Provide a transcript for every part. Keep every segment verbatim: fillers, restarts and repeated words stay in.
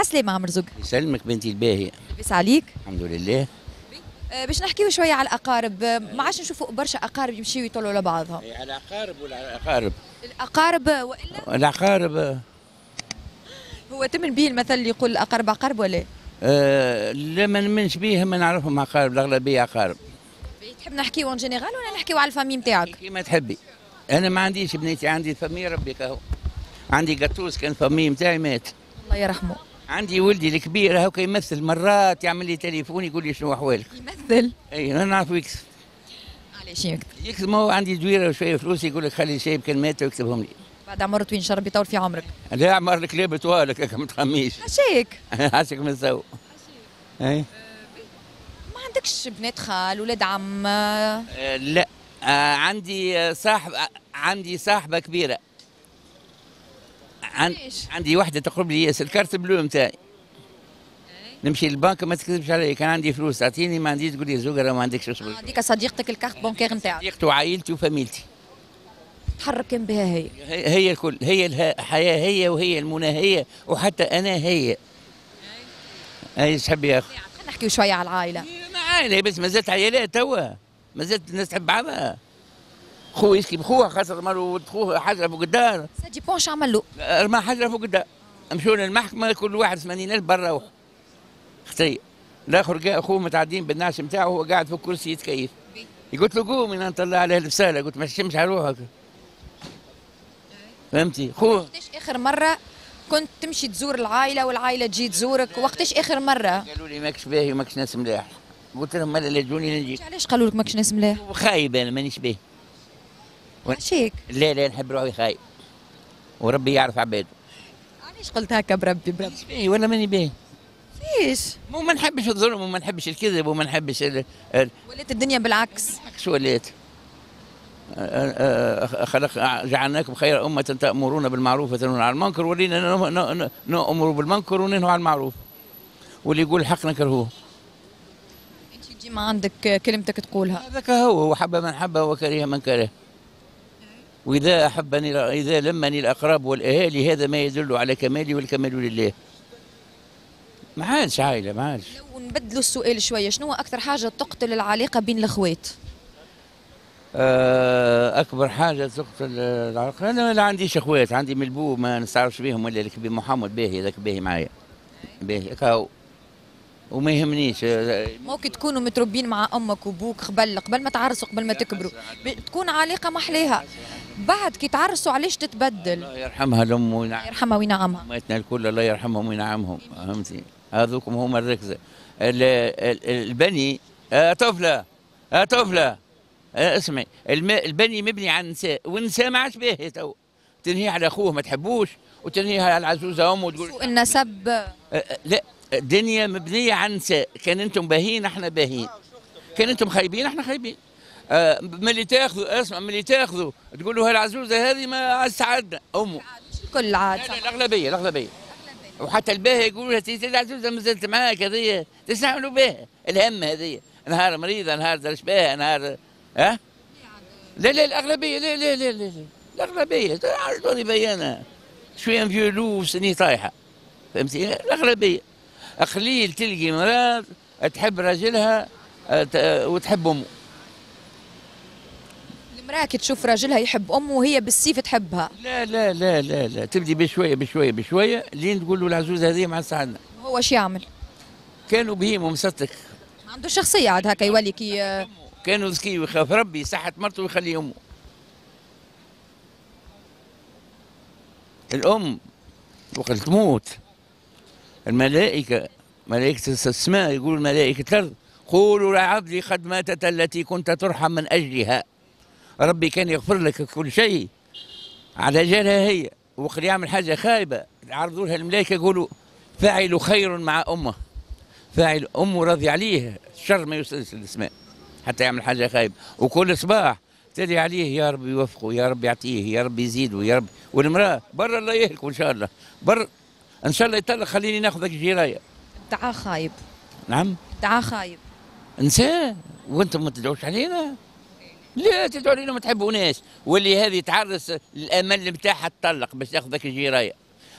عسلامة عم مرزوق. يسلمك بنتي الباهية. لاباس عليك؟ الحمد لله. آه، باش نحكيو شوية على الأقارب، آه، ما عادش نشوفوا برشا أقارب يمشيو يطلعوا لبعضهم. على الأقارب ولا على الأقارب؟ الأقارب وإلا؟ الأقارب. هو تمن به المثل اللي يقول الأقارب أقارب ولا؟ آه لا، ما نمنش بيهم، ما نعرفهم أقارب، الأغلبية أقارب. تحب نحكيو اون جينيرال ولا نحكيو على الفامي نتاعك؟ كيما تحبي. أنا ما عنديش بنيتي، عندي فمي ربي كهو. عندي قطوس كان فمي نتاعي مات. الله يرحمه. عندي ولدي الكبير هاكا يمثل، مرات يعمل لي تليفون يقول لي شنو أحوالك؟ يمثل؟ أي أنا نعرف يكسب. علاش يكتب؟ يكسب، ما هو عندي دويرة وشوية فلوس، يقول لك خلي شايب كان مات ويكتبهم لي. بعد عمر طويل ان شاء الله يطول في عمرك. لا عمر لك لا بتوالك هكا ما تخميش. عشاك؟ عاشك من سو. أي. ما عندكش بنات خال ولاد عم؟ آه لا. آه عندي آه، صاحب آه عندي صاحبة كبيرة. عن عندي واحدة تقرب لي ياسر، الكارت بلو نتاعي. نمشي للبنك ما تكذبش علي، كان عندي فلوس تعطيني، ما عنديش تقول لي زوجة راه ما عندكش اصبر. هذيك صديقتك الكارت بونكير نتاعك. صديقتي وعائلتي وفاميلتي. تحرك كان بها هي. هي, هي الكل، هي الحياة هي، وهي المنى هي، وحتى أنا هي. أي تحب يا أخي؟ خلينا نحكيو شوية على العائلة. ما عائلة بس ما زالت عائلات توا، ما زالت الناس تحب بعضها. خوه يسكي بخوه، خاطر مرو خوه حجره فوق الدار. سا ديبون شو عمل له؟ رمى حجره فوق الدار. مشوا للمحكمة كل واحد ثمانين ألف برا روح. اختي. الآخر جاء أخوه متعدين بالنعش نتاعو، وهو قاعد في الكرسي يتكيف. قلت له قوم انا نطلع عليه البسالة، قلت ما تشمش على روحك. فهمتي؟ خوه. وقتاش آخر مرة كنت تمشي تزور العائلة والعائلة تجي تزورك؟ وقتاش آخر مرة؟ قالوا لي ماكش باهي وماكش ناس ملاح. قلت لهم مالا لا تجوني نجي. علاش قالوا لك ماكش ناس ملاح؟ خايب أنا مانيش باهي. عشاك؟ لا لا نحب روحي خايب. وربي يعرف عباده. علاش قلت هكا بربي بربي؟ مانيش باهي ولا ماني باهي. ليش؟ مو ما نحبش الظلم وما نحبش الكذب وما نحبش ال ال ولات الدنيا بالعكس. شو ولات؟ خلق جعلناكم خير أمة تأمرون بالمعروف وتنهون عن المنكر، ولينا نأمر بالمنكر وننهوا عن المعروف. واللي يقول الحق نكرهوه. انت ديما عندك كلمتك تقولها. هذاك هو، وحب من حب وكره من كره. وإذا أحبني إذا لمني الأقرب والأهالي هذا ما يدل على كمالي والكمال لله. ما عادش عائلة، ما عادش. لو نبدلوا السؤال شوية، شنو أكثر حاجة تقتل العلاقة بين الأخوات؟ أكبر حاجة تقتل العلاقة، أنا ما عنديش أخوات، عندي ملبو ما نستعرفش بهم ولا الكبير محمد باهي، هذاك باهي معايا. باهي كاو. وما يهمنيش. ممكن تكونوا متربين مع امك وابوك قبل قبل ما تعرسوا، قبل ما تكبروا، تكون علاقه محليها. بعد كي تعرسوا علاش تتبدل؟ الله يرحمها الام وينعمها. الله يرحمها وينعمها. ماتنا الكل الله يرحمهم وينعمهم، فهمتي؟ هذوكم هما الركزه. البني آه طفله آه طفله آه اسمعي، البني مبني على النساء، والنساء ما عادش باهي تو. تنهيه على اخوه ما تحبوش، وتنهيه على العزوزه امه وتقول سوء النسب. آه لا، الدنيا مبنيه على النساء، كان انتم باهيين احنا باهيين، كان انتم خايبين احنا خايبين. آه ملي تاخذوا اسمع، ملي تاخذوا تقولوا هالعزوزه هذه ما عاد سعدنا امه. مش الكل عاد. لا لا الاغلبيه الاغلبيه. وحتى الباهي يقولوا لها تي العزوزه ما زلت معاك هذه تستعملوا بها الهم هذه، نهار مريضه نهار درش بها نهار ها أه؟ لا لا الاغلبيه لا لا لا لا, لا. الاغلبيه عرضوني بيانه شويه فيولو سني طايحه، فهمتي؟ الاغلبيه. قليل تلقي مرات تحب راجلها وتحب امه. المرأة كي تشوف راجلها يحب امه وهي بالسيف تحبها. لا لا لا لا لا تبدي بشويه بشويه بشويه لين تقول له العزوزه هذه مع سعدنا. هو اش يعمل؟ كانوا بهيم ومسطك. ما عنده شخصيه عاد هكا يولي كي كانوا ذكي ويخاف ربي يصحة مرته ويخلي امه. الام وقت تموت الملائكه ملائكه السماء يقول ملائكه الارض قولوا لعبدي قد ماتت التي كنت ترحم من اجلها. ربي كان يغفر لك كل شيء على جالها هي، وقت يعمل حاجه خايبه يعرضوا لها الملائكه يقولوا فاعل خير مع امه، فاعل امه راضي عليه، الشر ما يوصلش للسماء حتى يعمل حاجه خايبه. وكل صباح تدعي عليه يا رب يوفقه، يا رب يعطيه، يا رب يزيده، يا رب. والمراه برا الله يهلكوا ان شاء الله، بر ان شاء الله يطلق خليني ناخذك جيرايه. دعاء خايب. نعم؟ دعاء خايب. انسان وانتم ما تدعوش علينا؟ لا تدعوا علينا ما تحبوناش، واللي هذه تعرس الامل نتاعها تطلق باش تاخذك جيرايه.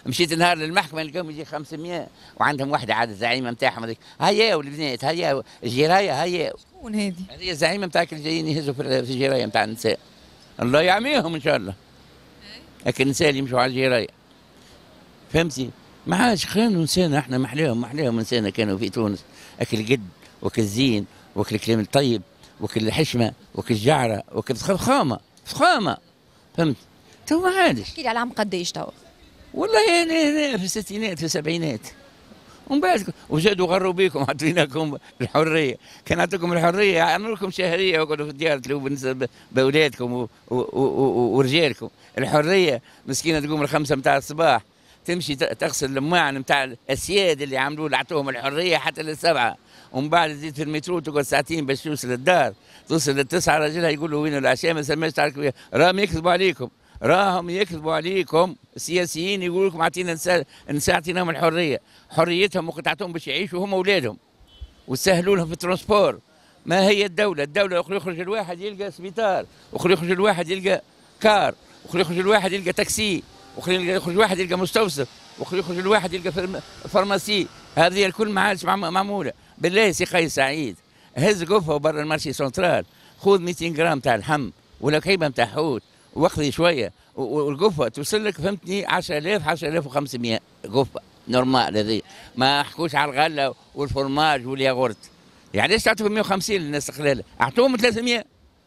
مشيت نهار للمحكمه نلقاهم يجي خمسمية وعندهم واحده عاد الزعيمه نتاعهم هذيك، هيا والبنات هيا الجرايه هيا. شكون هذه؟ هذه الزعيمه نتاعك اللي جايين يهزوا في الجرايه نتاع النساء. الله يعميهم ان شاء الله. لكن النساء اللي يمشوا على الجرايه. فهمتي؟ ما عادش كانوا نسانا احنا محلاهم محلاهم نسانا كانوا في تونس، اكل قد وكل زين وكل كلام الطيب وكل الحشمه وكل الجعره وكل فخامه فخامه. فهمت؟ تو ما عادش. احكي لي على عام قديش تو؟ والله هنا هنا في الستينات في السبعينات. ومن بعد وزادوا غروا بيكم عطيناكم الحريه، كان عطيكم الحريه يعملوا لكم شهريه وقعدوا في الديار تلووا باولادكم ورجالكم. الحريه مسكينه تقوم الخمسه نتاع الصباح تمشي تغسل الماعن نتاع السياد اللي عملوا اللي عطوهم الحريه حتى للسبعه، ومن بعد تزيد في المترو تقعد ساعتين باش توصل للدار، توصل للتسعه راجلها يقولوا وين العشاء ما سماش تعرف راهم يكذبوا عليكم، راهم يكذبوا عليكم السياسيين يقولوا لكم عطينا نساء نساء عطيناهم الحريه، حريتهم وقطعتهم باش يعيشوا هم اولادهم وسهلوا لهم في الترونسبور. ما هي الدوله؟ الدوله اخر يخرج الواحد يلقى سبيطار، اخر يخرج الواحد يلقى كار، اخر يخرج الواحد يلقى تاكسي، اخر يخرج الواحد يلقى مستوصف، اخر يخرج الواحد يلقى فارماسي. هذه الكل ما عادش معموله. بالله سي قيس سعيد هز قفه برا المارشي سنترال، خذ مئتين جرام تاع اللحم ولا كيبه نتاع حوت واخذي شويه والقفه توصل لك فهمتني عشرة آلاف عشرة آلاف وخمسمية قفه نورمال. هذه ما احكوش على الغله والفرماج والياغورت. يعني ليش تعطوا مئة وخمسين للناس قليله؟ اعطوهم ثلاثمية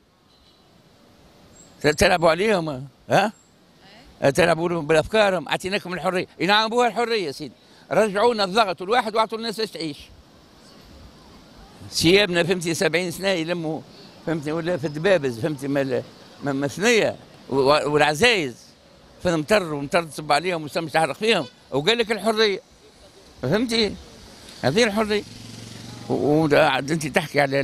تلعبوا عليهم. ها؟ تلعبوا لهم بافكارهم. اعطيناكم الحريه، نعم بوها الحريه يا سيدي، رجعونا الضغط والواحد واعطوا الناس باش تعيش. شيابنا فهمتي سبعين سنه يلموا فهمتي ولا في الدبابز فهمتي مثنيه والعزايز فمطر ومطر تصب عليهم وسمش تحرق فيهم وقال لك الحريه. فهمتي؟ هذه الحريه. وانت تحكي على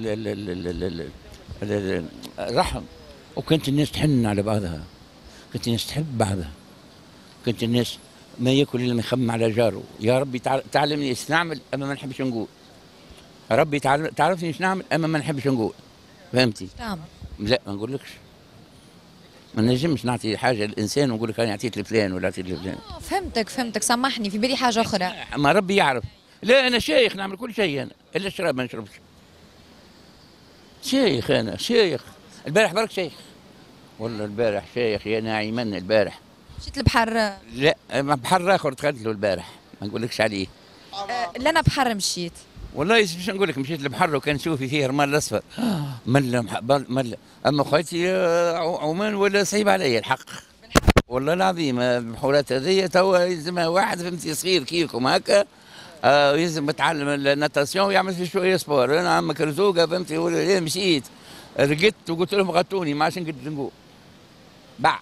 الرحم، وكانت الناس تحن على بعضها، كانت الناس تحب بعضها، كانت الناس ما ياكل الا ما يخمم على جاره. يا ربي تعلمني ايش نعمل اما ما نحبش نقول. ربي تعرفني ايش نعمل اما ما نحبش نقول. فهمتي؟ تعمل؟ لا ما نقولكش. ما نجمش نعطي حاجه للانسان ونقول لك انا عطيت لفلان ولا عطيت لفلان. اه فهمتك فهمتك، سامحني في بالي حاجه اخرى. ما ربي يعرف. لا انا شيخ نعمل كل شيء انا الا الشراب ما نشربش. شيخ انا شيخ. البارح برك شيخ. والله البارح شيخ يا ناعما البارح. مشيت البحر؟ لا بحر اخر دخلت له البارح ما نقولكش عليه. أه لا انا بحر مشيت. والله باش نقول لك مشيت للبحر وكان نشوفي فيه رمال الاصفر ملا ملا. اما خويتي عمان ولا صعيب علي الحق والله العظيم. البحورات هذيا توا يلزمها واحد فهمتي صغير كيفكم هكا آه يلزم يتعلم الناتاسيون ويعمل في شويه سبور. انا عمك رزوقه فهمتي ولا مشيت رقدت وقلت لهم غطوني ما عادش نقدر نقول باع.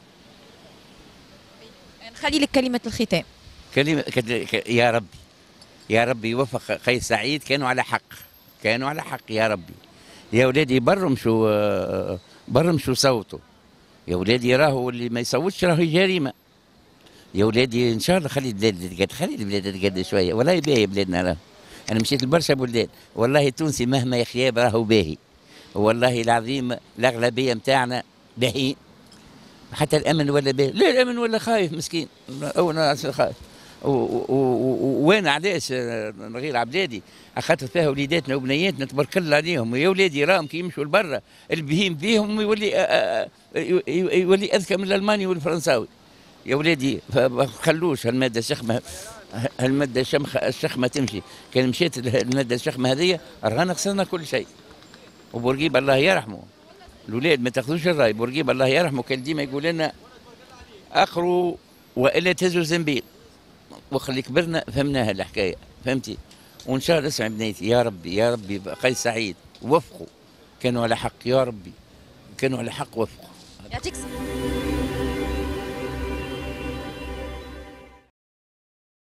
نخلي لك كلمه الختام. كلمه يا ربي يا ربي يوفق قيس سعيد. كانوا على حق كانوا على حق يا ربي. يا ولادي برا مشوا برا مشوا صوتوا. يا ولادي راهو اللي ما يصوتش راهو جريمه. يا ولادي ان شاء الله خلي البلاد تقعد خلي البلاد تقعد شويه. والله باهي بلادنا راه. انا مشيت لبرشا بلدان والله التونسي مهما يخياب راهو باهي. والله العظيم الاغلبيه نتاعنا باهي. حتى الامن ولا باهي. لا الامن ولا خايف مسكين. انا خايف. وين علاش غير عبلادي خاطر فيها وليداتنا وبنياتنا تبارك الله عليهم. يا ولادي راهم كي يمشوا لبرا البهيم فيهم يولي يولي اذكى من الالماني والفرنساوي. يا ولادي خلوش هالماده الشخمه هالماده الشمخه الشخمه تمشي. كان مشيت الماده الشخمه هذه رانا خسرنا كل شيء. وبورقيب الله يرحمه الاولاد ما تاخذوش الراي. بورقيب الله يرحمه كان ديما يقول لنا اقروا والا تهزوا الزنبيل. وخلي كبرنا فهمناها الحكايه. فهمتي؟ وان شاء الله اسمع بنيتي يا ربي يا ربي قيس سعيد وفقوا. كانوا على حق يا ربي. كانوا على حق وفقوا. يعطيك